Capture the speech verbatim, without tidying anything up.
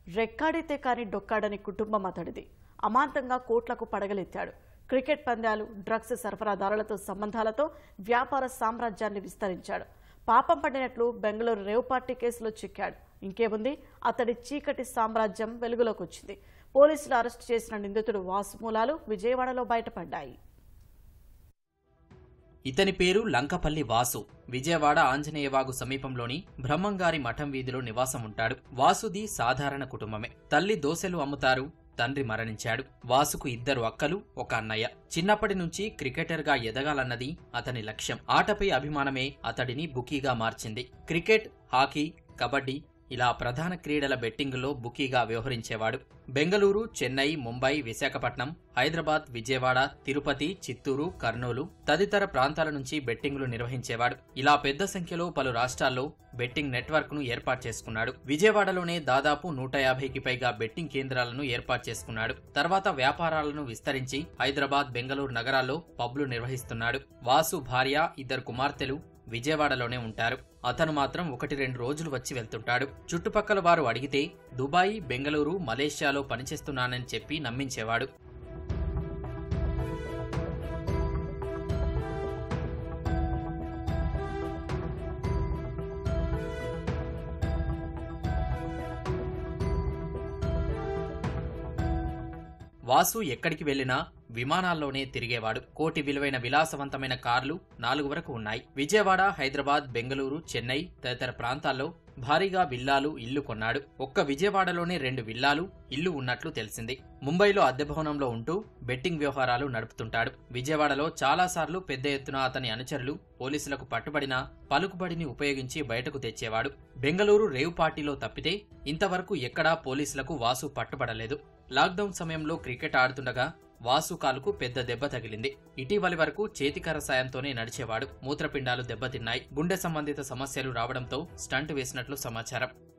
రెక్కాడితే కాని డొక్కాడని కుటుంబం అతడిది. అమాంతంగా కోట్లకు పడగలెత్తాడు. క్రికెట్ పందాలు, డ్రగ్స్ సరఫరాదారులతో సంబంధాలతో వ్యాపార సామ్రాజ్యాన్ని విస్తరించాడు. పాపం పడినట్లు బెంగళూరు రేవ్ పార్టీ కేసులో చిక్కాడు. ఇంకేముంది, అతడి చీకటి సామ్రాజ్యం వెలుగులోకి వచ్చింది. పోలీసులు అరెస్టు చేసిన నిందితుడు వాసు మూలాలు విజయవాడలో బయటపడ్డాయి. ఇతని పేరు లంకపల్లి వాసు. విజయవాడ ఆంజనేయవాగు సమీపంలోని బ్రహ్మంగారి మఠం వీధిలో నివాసం ఉంటాడు. వాసుది సాధారణ కుటుంబమే. తల్లి దోశలు అమ్ముతారు. తండ్రి మరణించాడు. వాసుకు ఇద్దరు అక్కలు, ఒక అన్నయ్య. చిన్నప్పటి నుంచి క్రికెటర్గా ఎదగాలన్నది అతని లక్ష్యం. ఆటపై అభిమానమే అతడిని బుకీగా మార్చింది. క్రికెట్, హాకీ, కబడ్డీ ఇలా ప్రధాన క్రీడల బెట్టింగులో బుకీగా వ్యవహరించేవాడు. బెంగళూరు, చెన్నై, ముంబై, విశాఖపట్నం, హైదరాబాద్, విజయవాడ, తిరుపతి, చిత్తూరు, కర్నూలు తదితర ప్రాంతాల నుంచి బెట్టింగులు నిర్వహించేవాడు. ఇలా పెద్ద సంఖ్యలో పలు రాష్ట్రాల్లో బెట్టింగ్ నెట్వర్క్ ను ఏర్పాటు చేసుకున్నాడు. విజయవాడలోనే దాదాపు నూట యాభైకి పైగా బెట్టింగ్ కేంద్రాలను ఏర్పాటు చేసుకున్నాడు. తర్వాత వ్యాపారాలను విస్తరించి హైదరాబాద్, బెంగళూరు నగరాల్లో పబ్లు నిర్వహిస్తున్నాడు. వాసు భార్య, ఇద్దరు కుమార్తెలు విజయవాడలోనే ఉంటారు. అతను మాత్రం ఒకటి రెండు రోజులు వచ్చి వెళ్తుంటాడు. చుట్టుపక్కల వారు అడిగితే దుబాయ్, బెంగళూరు, మలేషియాలో పనిచేస్తున్నానని చెప్పి నమ్మించేవాడు. వాసు ఎక్కడికి వెళ్లినా విమానాల్లోనే తిరిగేవాడు. కోటి విలువైన విలాసవంతమైన కార్లు నాలుగు వరకు ఉన్నాయి. విజయవాడ, హైదరాబాద్, బెంగళూరు, చెన్నై తదితర ప్రాంతాల్లో భారీగా విల్లాలు, ఇల్లు కొన్నాడు. ఒక్క విజయవాడలోనే రెండు విల్లాలు, ఇల్లు ఉన్నట్లు తెలిసింది. ముంబైలో అద్దె భవనంలో ఉంటూ బెట్టింగ్ వ్యవహారాలు నడుపుతుంటాడు. విజయవాడలో చాలాసార్లు పెద్ద ఎత్తున అతని అనుచరులు పోలీసులకు పట్టుబడినా పలుకుబడిని ఉపయోగించి బయటకు తెచ్చేవాడు. బెంగళూరు రేవ్ పార్టీలో తప్పితే ఇంతవరకు ఎక్కడా పోలీసులకు వాసు పట్టుబడలేదు. లాక్డౌన్ సమయంలో క్రికెట్ ఆడుతుండగా వాసు కాలుకు పెద్ద దెబ్బ తగిలింది. ఇటీవలి వరకు చేతికర్ర సాయంతోనే నడిచేవాడు. మూత్రపిండాలు దెబ్బతిన్నాయి. గుండె సంబంధిత సమస్యలు రావడంతో స్టంట్ వేసినట్లు సమాచారం.